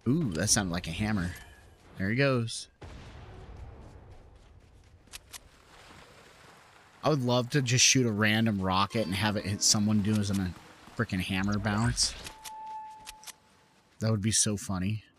Ooh, that sounded like a hammer. There he goes. I would love to just shoot a random rocket and have it hit someone doing a freaking hammer bounce. That would be so funny.